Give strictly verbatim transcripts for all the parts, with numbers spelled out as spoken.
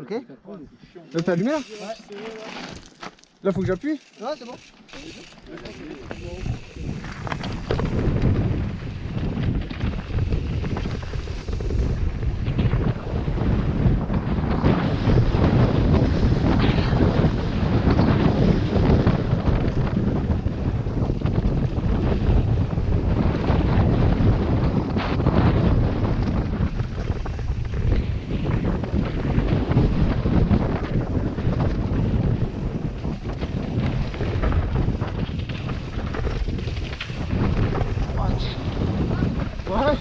Ok. Là, t'as allumé là? Ouais. Là, faut que j'appuie? Ouais, c'est bon. Ouais.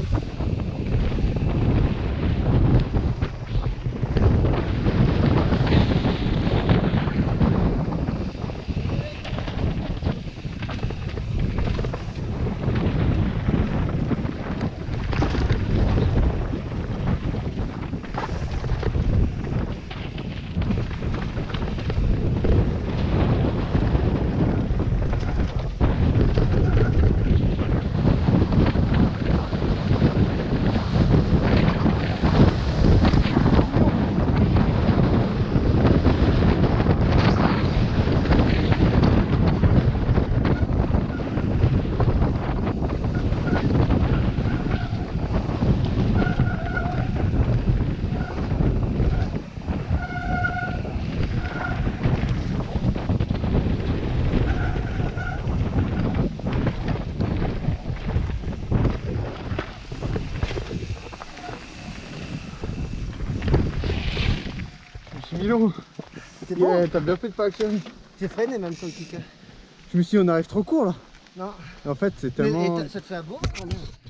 Milo, C'était bon. yeah, t'as bien fait de pas accélérer. J'ai freiné même sur le kicker. Je me suis dit on arrive trop court là. Non. En fait c'est Mais tellement... et ça te fait un bon quand même.